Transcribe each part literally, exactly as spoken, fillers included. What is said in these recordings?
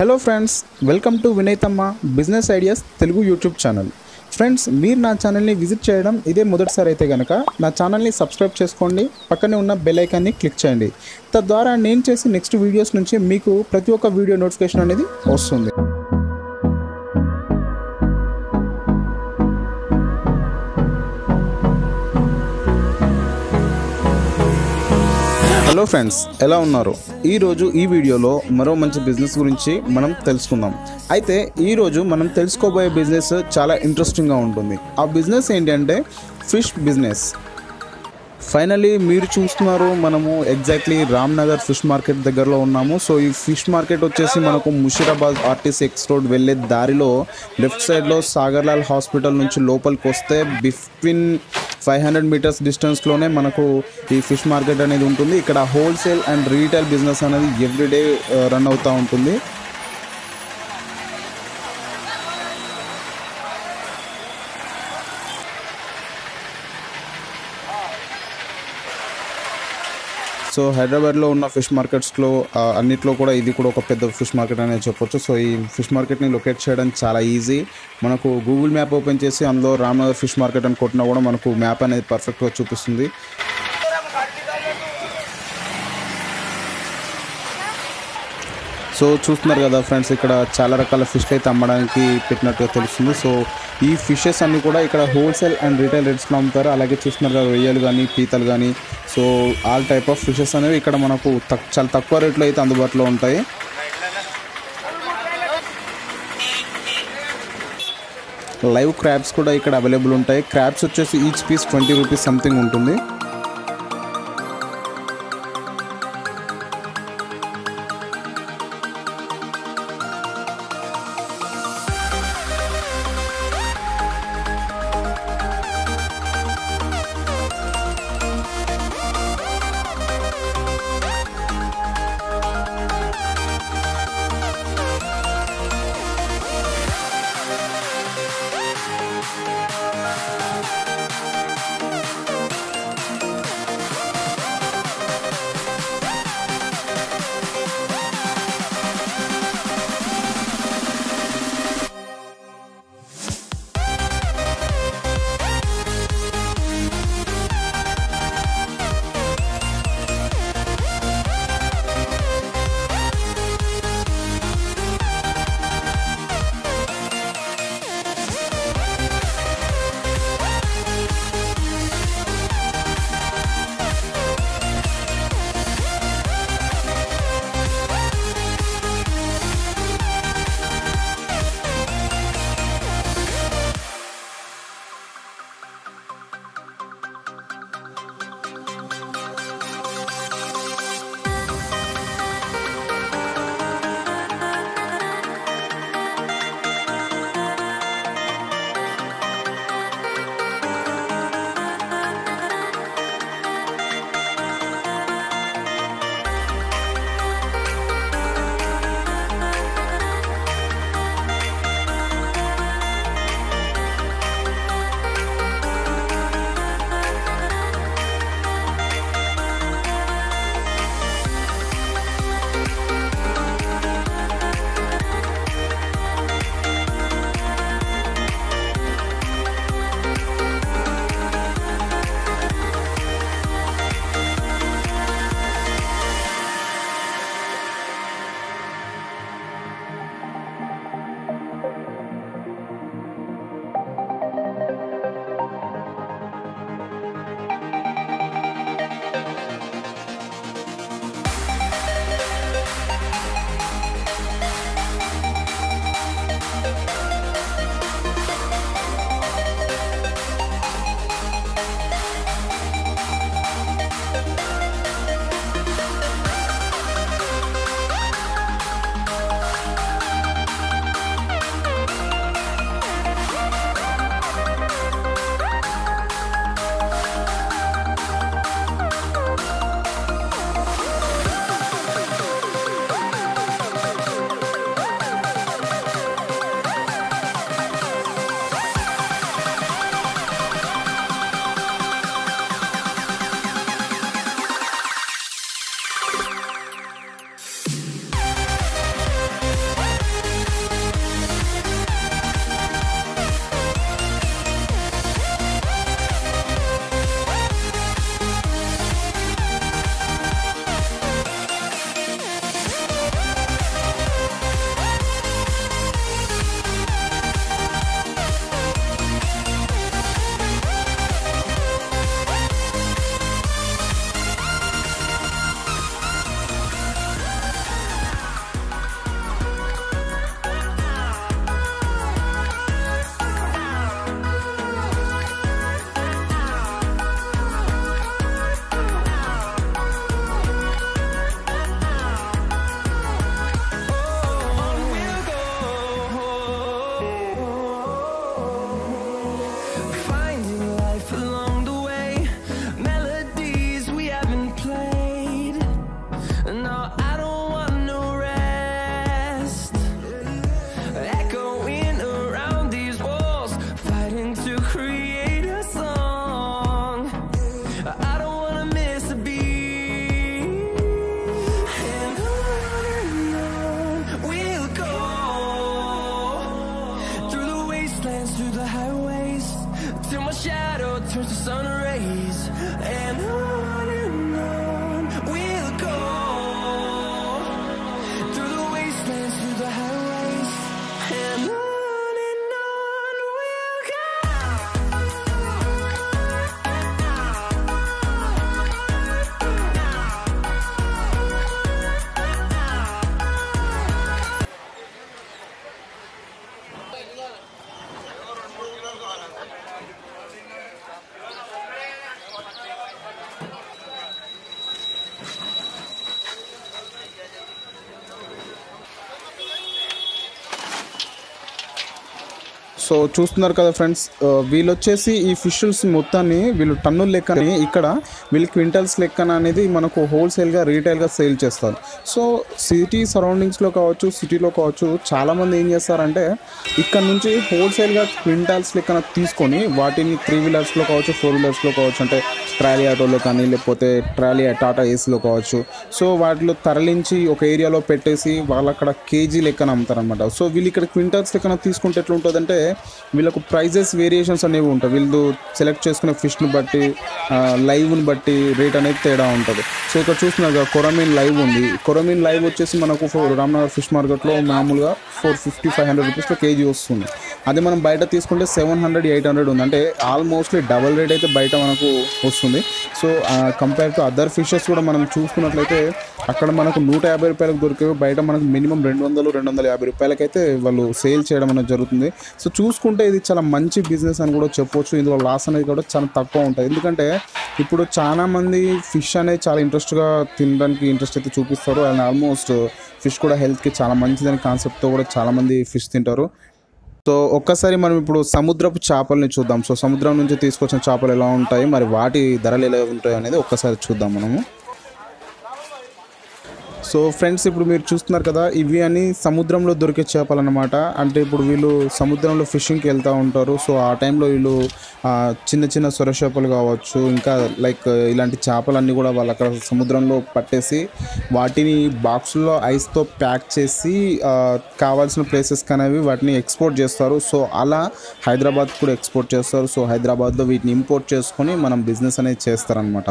Hello friends, welcome to Vinaithamma business ideas Telugu YouTube channel. Friends, మీరు నా ఛానల్ని విజిట్ చేయడం ఇదే మొదటిసారి అయితే కనుక నా ఛానల్ని సబ్స్క్రైబ్ చేసుకోండి. పక్కనే ఉన్న బెల్ ఐకాన్ని క్లిక్ చేయండి. తద్వారా నేను చేసే నెక్స్ట్ వీడియోస్ నుంచి మీకు ప్రతి ఒక్క వీడియో నోటిఫికేషన్ అనేది వస్తుంది. హలో ఫ్రెండ్స్, ఎలా ఉన్నారు? ఈరోజు ఈ వీడియోలో మరో మంచి బిజినెస్ గురించి మనం తెలుసుకుందాం. అయితే ఈరోజు మనం తెలుసుకోబోయే బిజినెస్ చాలా ఇంట్రెస్టింగ్గా ఉంటుంది. ఆ బిజినెస్ ఏంటంటే ఫిష్ బిజినెస్. ఫైనలీ మీరు చూస్తున్నారు, మనము ఎగ్జాక్ట్లీ రామ్నగర్ ఫిష్ మార్కెట్ దగ్గరలో ఉన్నాము. సో ఈ ఫిష్ మార్కెట్ వచ్చేసి మనకు ముషీరాబాద్ ఆర్టీసీ ఎక్స్ రోడ్ వెళ్ళే దారిలో లెఫ్ట్ సైడ్లో సాగర్లాల్ హాస్పిటల్ నుంచి లోపలికి వస్తే బిట్వీన్ ఫైవ్ హండ్రెడ్ మీటర్స్ డిస్టెన్స్లోనే మనకు ఈ ఫిష్ మార్కెట్ అనేది ఉంటుంది. ఇక్కడ హోల్సేల్ అండ్ రీటైల్ బిజినెస్ అనేది ఎవ్రీడే రన్ అవుతూ ఉంటుంది. సో హైదరాబాద్లో ఉన్న ఫిష్ మార్కెట్స్లో అన్నిట్లో కూడా ఇది కూడా ఒక పెద్ద ఫిష్ మార్కెట్ అనేది చెప్పొచ్చు. సో ఈ ఫిష్ మార్కెట్ని లొకేట్ చేయడం చాలా ఈజీ. మనకు గూగుల్ మ్యాప్ ఓపెన్ చేసి అందులో రామ్నగర్ ఫిష్ మార్కెట్ అని కొట్టినా కూడా మనకు మ్యాప్ అనేది పర్ఫెక్ట్గా చూపిస్తుంది. సో చూస్తున్నారు కదా ఫ్రెండ్స్, ఇక్కడ చాలా రకాల ఫిష్లు అయితే అమ్మడానికి పెట్టినట్టుగా తెలుస్తుంది. సో ఈ ఫిషెస్ అన్నీ కూడా ఇక్కడ హోల్సేల్ అండ్ రీటైల్ రేట్స్లో అమ్ముతారు. అలాగే చూస్తున్నారు కదా, రొయ్యలు కానీ పీతలు కానీ, so all type of fishes అనేవి ఇక్కడ మనకు తక్ చాలా తక్కువ రేట్లో అయితే అందుబాటులో ఉంటాయి. లైవ్ క్రాబ్స్ కూడా ఇక్కడ అవైలబుల్ ఉంటాయి. క్రాబ్స్ వచ్చేసి each piece twenty rupees something ఉంటుంది. turns to sun rays, and on and on we'll go, through the wastelands, through the highways, and on and on we'll go. So చూస్తున్నారు కదా friends, వీళ్ళు వచ్చేసి ఈ fishes మొత్తాన్ని వీళ్ళు టన్నుల లెక్కని ఇక్కడ వీళ్ళు క్వింటల్స్ లెక్కన అనేది మనకు హోల్సేల్గా రీటైల్గా సేల్ చేస్తారు. సో సిటీ సరౌండింగ్స్లో కావచ్చు, సిటీలో కావచ్చు, చాలామంది ఏం చేస్తారంటే ఇక్కడ నుంచి హోల్సేల్గా క్వింటల్స్ లెక్కన తీసుకొని వాటిని త్రీ వీలర్స్లో కావచ్చు, ఫోర్ వీలర్స్లో కావచ్చు, అంటే ట్రాలీ ఆటోలో కానీ లేకపోతే ట్రాలీ టాటా ఏసీలో కావచ్చు, సో వాటిలో తరలించి ఒక ఏరియాలో పెట్టేసి వాళ్ళు అక్కడ కేజీ లెక్కన అమ్ముతారనమాట. సో వీళ్ళు ఇక్కడ క్వింటల్స్ లెక్కన తీసుకుంటే ఎట్లా ఉంటుందంటే వీళ్ళకు ప్రైజెస్ వేరియేషన్స్ అనేవి ఉంటాయి. వీళ్ళు సెలెక్ట్ చేసుకునే ఫిష్ని బట్టి, లైవ్ని బట్టి రేట్ అనేది తేడా ఉంటుంది. సో ఇక్కడ చూస్తున్నారు కదా కొరమీన్ లైవ్ ఉంది. కొరమీన్ లైవ్ వచ్చేసి మనకు రామ్నగర్ ఫిష్ మార్కెట్లో మామూలుగా ఫోర్ ఫిఫ్టీ ఫైవ్ హండ్రెడ్ రూపీస్లో కేజీ వస్తుంది. అదే మనం బయట తీసుకుంటే సెవెన్ హండ్రెడ్ ఎయిట్ హండ్రెడ్ ఉంది. అంటే ఆల్మోస్ట్లీ డబల్ రేట్ అయితే బయట మనకు వస్తుంది. So compare to other fishes కూడా మనం చూసుకున్నట్లయితే అక్కడ మనకు నూట యాభై రూపాయలకు దొరికేవి బయట మనకు మినిమం రెండు వందలు రెండు వందల యాభై రూపాయలకైతే వాళ్ళు సేల్ చేయడం అనేది జరుగుతుంది. సో చూసుకుంటే ఇది చాలా మంచి బిజినెస్ అని కూడా చెప్పవచ్చు. ఇందులో లాస్ అనేది కూడా చాలా తక్కువ ఉంటుంది. ఎందుకంటే ఇప్పుడు చాలామంది ఫిష్ అనేది చాలా ఇంట్రెస్ట్గా తినడానికి ఇంట్రెస్ట్ అయితే చూపిస్తారు. అండ్ ఆల్మోస్ట్ ఫిష్ కూడా హెల్త్కి చాలా మంచిదని కాన్సెప్ట్తో కూడా చాలామంది ఫిష్ తింటారు. సో ఒక్కసారి మనం ఇప్పుడు సముద్రపు చేపల్ని చూద్దాం. సో సముద్రం నుంచి తీసుకొచ్చిన చేపలు ఎలా ఉంటాయి, మరి వాటి ధరలు ఎలా ఉంటాయి అనేది ఒక్కసారి చూద్దాం మనము. సో ఫ్రెండ్స్, ఇప్పుడు మీరు చూస్తున్నారు కదా, ఇవి అని సముద్రంలో దొరికే చేపలు అన్నమాట. అంటే ఇప్పుడు వీళ్ళు సముద్రంలో ఫిషింగ్కి వెళ్తూ ఉంటారు. సో ఆ టైంలో వీళ్ళు చిన్న చిన్న సొర చేపలు కావచ్చు, ఇంకా లైక్ ఇలాంటి చేపలన్నీ కూడా వాళ్ళు అక్కడ సముద్రంలో పట్టేసి వాటిని బాక్సుల్లో ఐస్తో ప్యాక్ చేసి కావాల్సిన ప్లేసెస్కి అనేవి వాటిని ఎక్స్పోర్ట్ చేస్తారు. సో అలా హైదరాబాద్ కూడా ఎక్స్పోర్ట్ చేస్తారు. సో హైదరాబాద్లో వీటిని ఇంపోర్ట్ చేసుకొని మనం బిజినెస్ అనేది చేస్తారనమాట.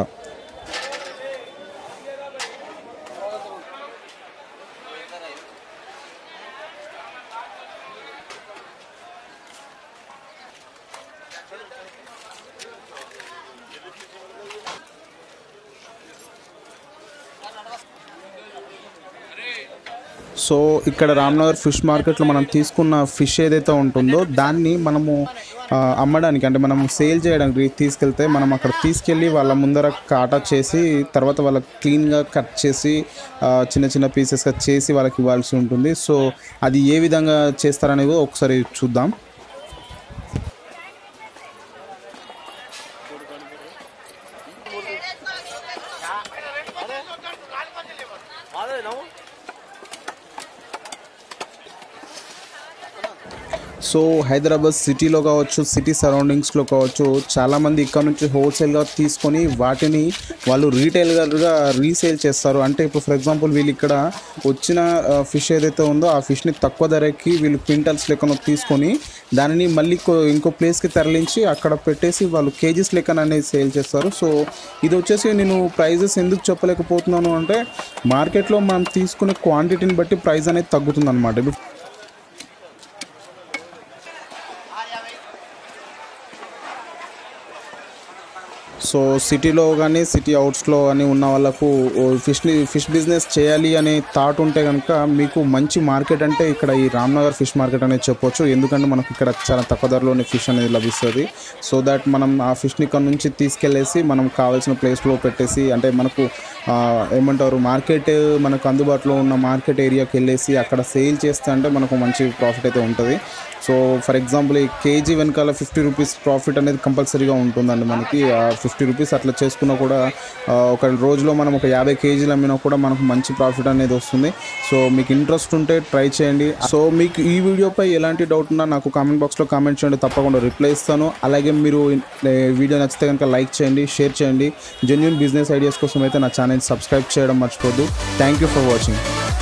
సో ఇక్కడ రామ్నగర్ ఫిష్ మార్కెట్లో మనం తీసుకున్న ఫిష్ ఏదైతే ఉంటుందో దాన్ని మనము అమ్మడానికి, అంటే మనం సేల్ చేయడానికి తీసుకెళ్తే మనం అక్కడ తీసుకెళ్ళి వాళ్ళ ముందర కాటా చేసి తర్వాత వాళ్ళకి క్లీన్గా కట్ చేసి చిన్న చిన్న పీసెస్గా చేసి వాళ్ళకి ఇవ్వాల్సి ఉంటుంది. సో అది ఏ విధంగా చేస్తారనేది ఒకసారి చూద్దాం. సో హైదరాబాద్ సిటీలో కావచ్చు, సిటీ సరౌండింగ్స్లో కావచ్చు, చాలామంది ఇక్కడ నుంచి హోల్సేల్గా తీసుకొని వాటిని వాళ్ళు రీటైల్గా రీసేల్ చేస్తారు. అంటే ఇప్పుడు ఫర్ ఎగ్జాంపుల్ వీళ్ళు ఇక్కడ వచ్చిన ఫిష్ ఏదైతే ఉందో ఆ ఫిష్ని తక్కువ ధరకి వీళ్ళు క్వింటల్స్ లెక్కన తీసుకొని దానిని మళ్ళీ ఇంకో ప్లేస్కి తరలించి అక్కడ పెట్టేసి వాళ్ళు కేజీస్ లెక్కన అనేది సేల్ చేస్తారు. సో ఇది వచ్చేసి నేను ప్రైజెస్ ఎందుకు చెప్పలేకపోతున్నాను అంటే మార్కెట్లో మనం తీసుకునే క్వాంటిటీని బట్టి ప్రైస్ అనేది తగ్గుతుంది అనమాట. సో సిటీలో కానీ సిటీ అవుట్స్లో కానీ ఉన్న వాళ్ళకు ఫిష్ని ఫిష్ బిజినెస్ చేయాలి అనే థాట్ ఉంటే కనుక మీకు మంచి మార్కెట్ అంటే ఇక్కడ ఈ రామ్నగర్ ఫిష్ మార్కెట్ అనేది చెప్పొచ్చు. ఎందుకంటే మనకు ఇక్కడ చాలా తక్కువ ధరలోనే ఫిష్ అనేది లభిస్తుంది. సో దట్ మనం ఆ ఫిష్ని ఇక్కడ నుంచి తీసుకెళ్ళేసి మనం కావాల్సిన ప్లేస్లో పెట్టేసి, అంటే మనకు ఏమంటారు మార్కెట్ మనకు అందుబాటులో ఉన్న మార్కెట్ ఏరియాకి వెళ్ళేసి అక్కడ సేల్ చేస్తే అంటే మనకు మంచి ప్రాఫిట్ అయితే ఉంటుంది. సో ఫర్ ఎగ్జాంపుల్ ఈ కేజీ వెనకాల ఫిఫ్టీ రూపీస్ ప్రాఫిట్ అనేది కంపల్సరీగా ఉంటుందండి మనకి. ఫిఫ్టీ రూపీస్ అట్లా చేసుకున్నా కూడా ఒక రోజులో మనం ఒక యాభై కేజీలు అమ్మినా కూడా మనకు మంచి ప్రాఫిట్ అనేది వస్తుంది. సో మీకు ఇంట్రెస్ట్ ఉంటే ట్రై చేయండి. సో మీకు ఈ వీడియోపై ఎలాంటి డౌట్ ఉన్నా నాకు కామెంట్ బాక్స్లో కామెంట్ చేయండి, తప్పకుండా రిప్లై ఇస్తాను. అలాగే మీరు వీడియో నచ్చితే కనుక లైక్ చేయండి, షేర్ చేయండి. జెన్యూన్ బిజినెస్ ఐడియాస్ కోసం అయితే నా ఛానల్ సబ్స్క్రైబ్ చేయడం మర్చిపోద్దు. Thank you for watching.